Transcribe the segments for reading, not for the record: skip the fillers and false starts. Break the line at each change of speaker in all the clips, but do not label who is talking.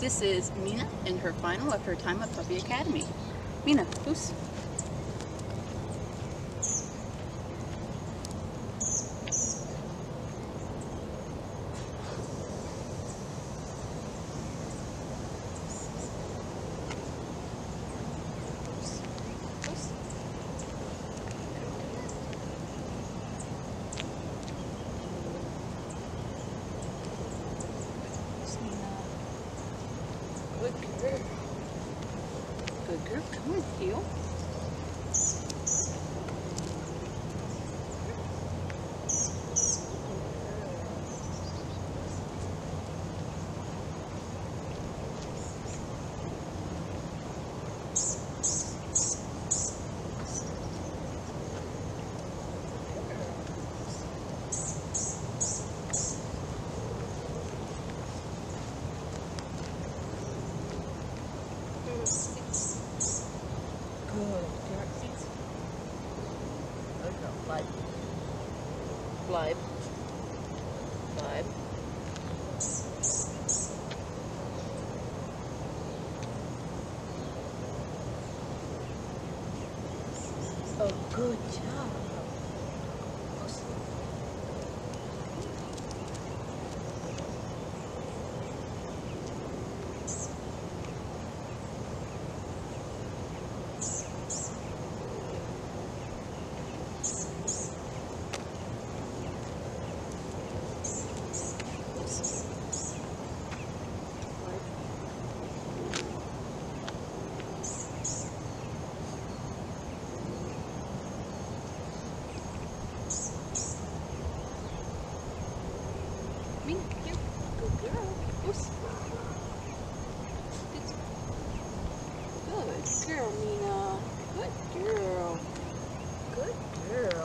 This is Mina in her final of her time at Puppy Academy. Mina, loose. Good girl. Good girl. Come on, heel. Good. Good girl. Glide. Glide. Glide. Oh, good job. Mina, here. Good girl. Oops. Good girl, Mina. Good girl. Good girl.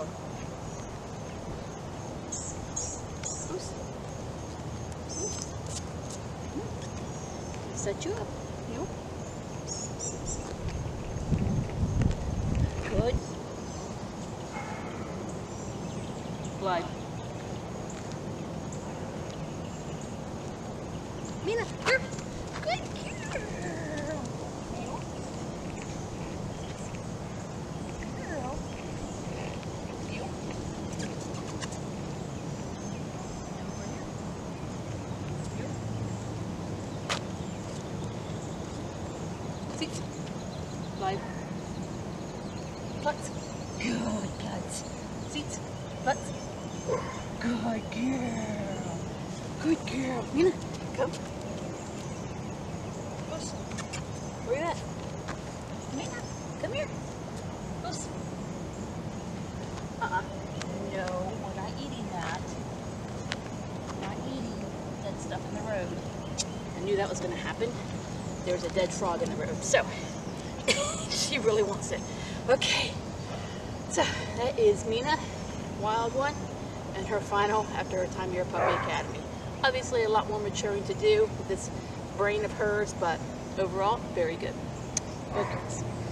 Oops. Set you up. You. Good. Glide. Mina, here. Good girl. Girl. You. Over here. You. Sit. Live. Butts. Good butts. Sit. Butts. Good girl. Good girl. Mina, come. Where you at? Mina, come here. Loose. No, we're not eating that. We're not eating dead stuff in the road. I knew that was going to happen. There's a dead frog in the road, so she really wants it. Okay, so that is Mina, wild one, and her final after her time here at Puppy Academy. Obviously a lot more maturing to do with this brain of hers, but overall, very good. Okay.